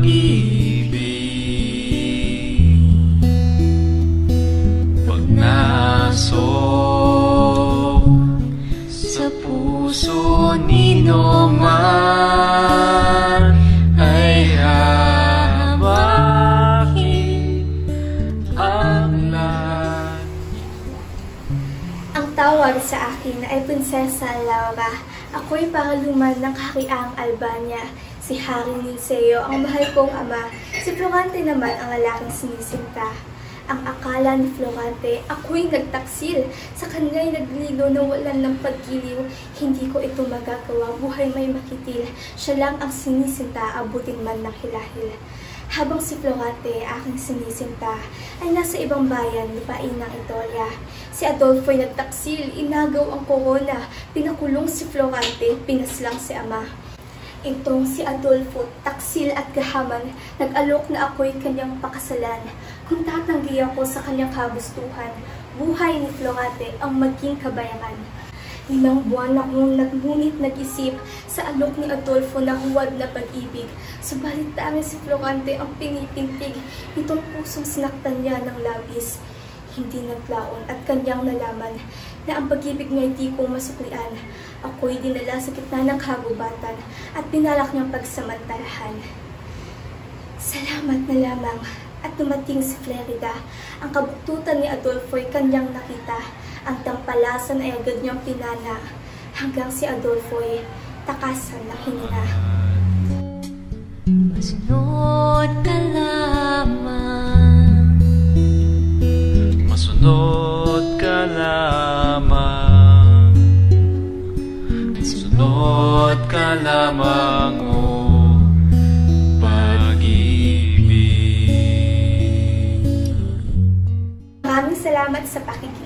pag-ibig. Pag nasok sa puso nino man, ay hawakin ang lahat. Ang tawag sa akin ay Prinsesa Laura. Ako'y pangaluman ng Kahariang Albania. Si Haring Linceo ang mahal kong ama. Si Florante naman ang lalaking sinisinta. Ang akala ni Florante, ako'y nagtaksil. Sa kanya'y naglilo na walan ng pagkiliw. Hindi ko ito magagawa, buhay may makitil. Siya lang ang sinisinta, abutin man ng hilahil. Habang si Florante, aking sinisinta, ay nasa ibang bayan, lupain ng Itolia. Si Adolfo ay nagtaksil, inagaw ang korona, pinakulong si Florante, pinaslang si ama. Itong si Adolfo, taksil at gahaman, nag-alok na ako'y kanyang pakasalan. Kung tatanggi ako sa kanyang kagustuhan, buhay ni Florante ang maging kabayaran. 5 buwan akong ngunit nag-isip sa alok ni Adolfo na huwad na pag-ibig. Subalit tanging si Florante ang pinitintig, itong pusong sinaktan niya ng labis. Hindi naglaon at kanyang nalaman na ang pag-ibig niya hindi ko masuklian. Ako'y dinala sa gitna ng kagubatan at pinalak niyang pagsamantalahan. Salamat na lamang at dumating si Flerida. Ang kabuktutan ni Adolfo ay kanyang nakita. Ang tampalasan ay agad niyang pinana hanggang si Adolfo ay takasan ng hininga. Masunod ka lamang, Masunod ka lamang, masunod ka lamang, o pag-ibig. Maraming salamat sa pakikinig.